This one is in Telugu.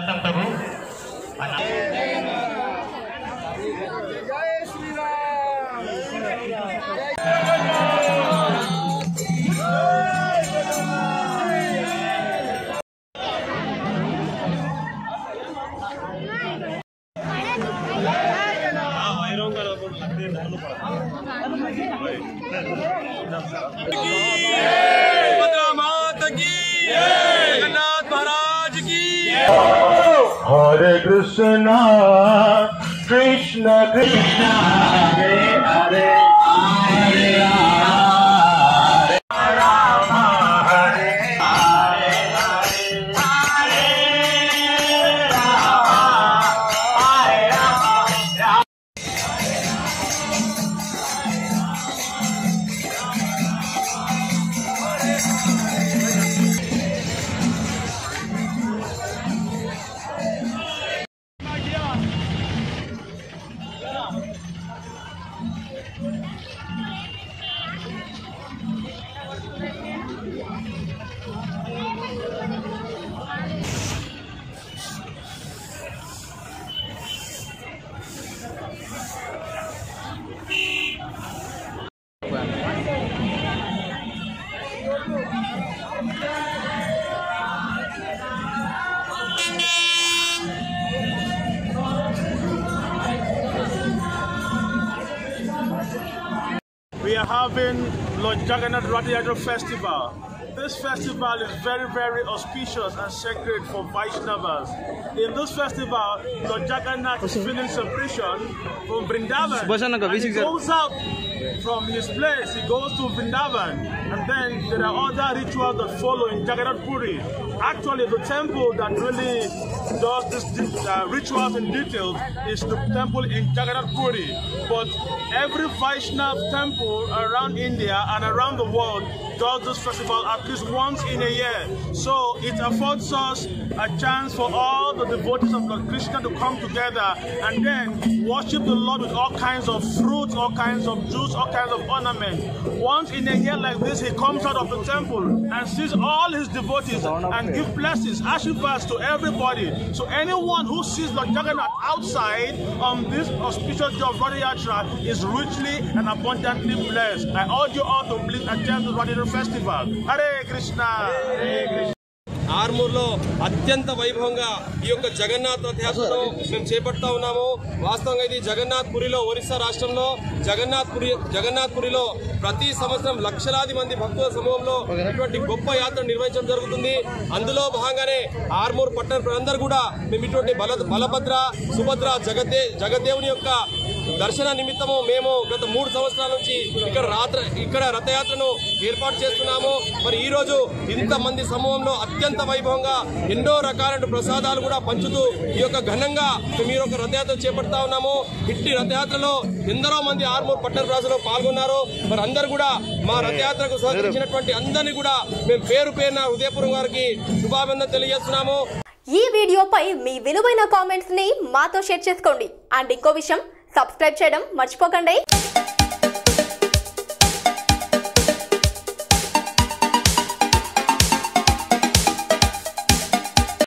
Prabhu Hare Krishna, Krishna Krishna, Hare Hare, Hare Rama, Hare Hare, Hare Rama, Hare Rama. We are having Lord Jagannath Rath Yatra Festival. This festival is very, very auspicious and sacred for Vaishnavas. In this festival, Lord Jagannath is feeling separation from Vrindavan. And he goes out from his place, he goes to Vrindavan. And then there are other rituals that follow in Jagannath Puri. Actually, the temple that really does this rituals in details is the temple in Jagannath Puri. But every Vaishnav temple around India and around the world does this festival at least once in a year. So it affords us a chance for all the devotees of Lord Krishna to come together and then worship the Lord with all kinds of fruits, all kinds of juice, all kinds of ornaments. Once in a year like this, he comes out of the temple and sees all his devotees and gives blessings, ashirvads to everybody. So anyone who sees Lord Jagannath outside on this auspicious day of Rath Yatra is richly and abundantly blessed. I urge you all to please attend the Rath Yatra Festival. Hare Krishna. Hare Krishna. ఆర్మూర్లో అత్యంత వైభవంగా ఈ యొక్క జగన్నాథ్ రథయాత్రను మేము చేపడతా ఉన్నాము. వాస్తవంగా ఇది జగన్నాథ్ పురిలో, ఒరిస్సా రాష్ట్రంలో జగన్నాథ్ పురిలో ప్రతి సంవత్సరం లక్షలాది మంది భక్తుల సమూహంలో ఇటువంటి గొప్ప యాత్ర నిర్వహించడం జరుగుతుంది. అందులో భాగంగానే ఆర్మూర్ పట్టణ ప్రజలందరూ కూడా మేము ఇటువంటి బలభద్ర, సుభద్ర, జగదేవుని యొక్క దర్శన నిమిత్తము మేము గత 3 సంవత్సరాల నుంచి ఇక్కడ రథయాత్రను ఏర్పాటు చేస్తున్నాము. మరి ఈ రోజు ఇంతమంది సమూహంలో అత్యంత వైభవంగా ఎన్నో రకాలైన ప్రసాదాలు కూడా పంచుతూ ఈ యొక్క ఘనంగా మీరు ఒక రథయాత్ర చేపడతా ఉన్నాము. ఇట్టి రథయాత్రలో ఎందరో మంది ఆర్మూర్ పట్టణ ప్రజలు పాల్గొన్నారు. మరి అందరూ కూడా మా రథయాత్రకు సహకరించినటువంటి అందరినీ కూడా మేము పేరు పేరున హృదయపూర్వక వారికి శుభాభినందనలు తెలియజేస్తున్నాము. ఈ వీడియోపై మీ విలువైన కామెంట్స్ ని మాతో షేర్ చేసుకోండి. అండ్ ఇంకో విషయం, సబ్స్క్రైబ్ చేయడం మర్చిపోకండి.